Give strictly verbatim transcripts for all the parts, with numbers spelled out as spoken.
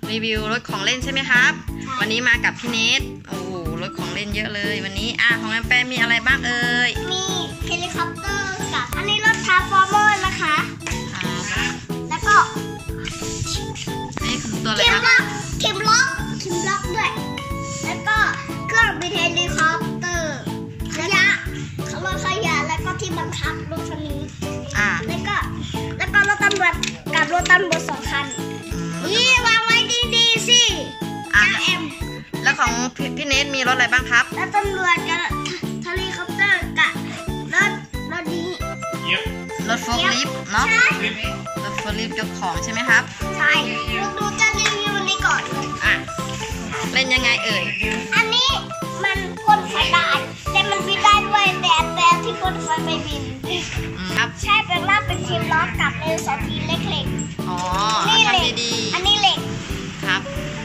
รีวิวรถของเล่นใช่ไหมครับวันนี้มากับพี่เนทโอ้โหรถของเล่นเยอะเลยวันนี้อ่ะของแอมแปมมีอะไรบ้างเอ่ยมีเฮลิคอปเตอร์กับอันนี้รถทรานส์ฟอร์เมอร์นะคะแล้วก็นี่คือตัวอะไรครับเข็มล็อกเข็มล็อกด้วยแล้วก็เครื่องบินเฮลิคอปเตอร์ขยะขบวนขยะแล้วก็ที่บังคับรถคันนี้อ่าแล้วก็แล้วก็รถตำรวจกับรถตำรวจสองคันนี่วางไว้ดีๆสิอ่าแอมแล้วของพี่เนทมีรถอะไรบ้างครับรถตำรวจกับเฮลิคอปเตอร์กับรถรถนี้รถโฟล์คลิฟต์เนาะรถโฟล์คลิฟต์ยกของใช่ไหมครับใช่ดูจะรีวิวนี้ก่อนอ่ะเล่นยังไงเอ่ยอันนี้มันพ่นไฟได้แต่มันบินได้ด้วยแต่แต่ที่พ่นไฟไม่บินครับใช่เป็นล่าเป็นทีมล้อกับเอลสองทีเล็กๆอ๋อนี่เหล็กอันนี้เหล็กครับ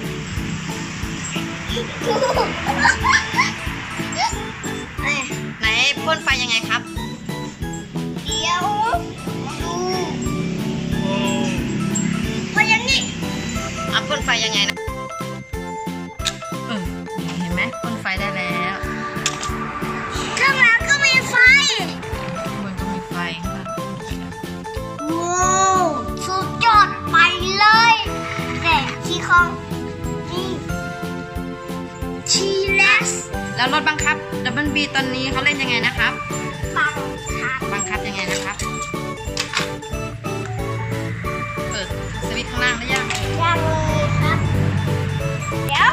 ไหนพ่นไฟยังไงครับเดี๋ยวดูพออย่างนี้อ่ะพ่นไฟยังไงนะเออเห็นไหมพ่นไฟได้แล้วข้างหลังก็มีไฟบนก็มีไฟว้าวสุดยอดไปเลยแต่ที่ของนี่ทีเล็กแล้วรถบังคับดับเบิลบีตอนนี้เขาเล่นยังไงนะครับบังคับบังคับยังไงนะครับเปิดสวิตช์ข้างล่างได้ยังยังเลยครับเดี๋ยว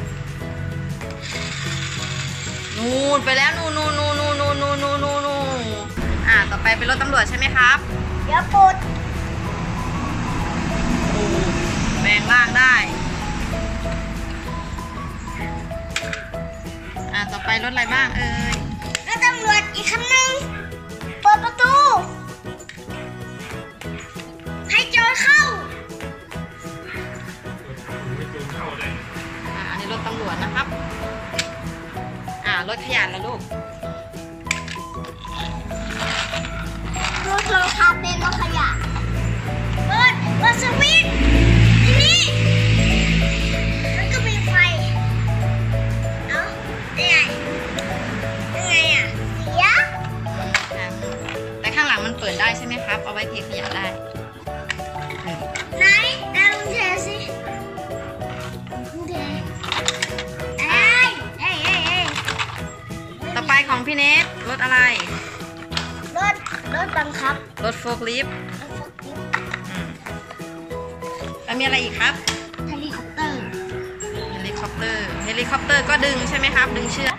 นู่นไปแล้วนู่นนู่นนู่นนู่นนู่นนู่นนู่นนู่นนู่นอ่าต่อไปเป็นรถตำรวจใช่ไหมครับเดี๋ยวปุดโอ้แปลงร่างได้อ่าต่อไปรถอะไรบ้างเอ่ยรถตำรวจอีกคันหนึ่งเปิดประตูให้โจรเข้าอ่าอันนี้รถตำรวจนะครับอ่ารถขยะแล้วลูกรถเราทำเป็นรถขยะเปิดเปิดสวิตช์นี่มันก็มีไฟเอ้ายังไงยังไงอ่ะเสียแต่ข้างหลังมันเปิดได้ใช่ไหมครับเอาไว้เทขยะได้ไหนไหนลองเทสิลองเทเอ้ยเอ้ยเอ้ยเอ้ยต่อไปของพี่เนทรถอะไรรถรถบังคับรถโฟล์คลิฟต์แล้วมีอะไรอีกครับเฮลิคอปเตอร์เฮลิคอปเตอร์เฮลิคอปเตอร์ก็ดึงใช่ไหมครับดึงเชือก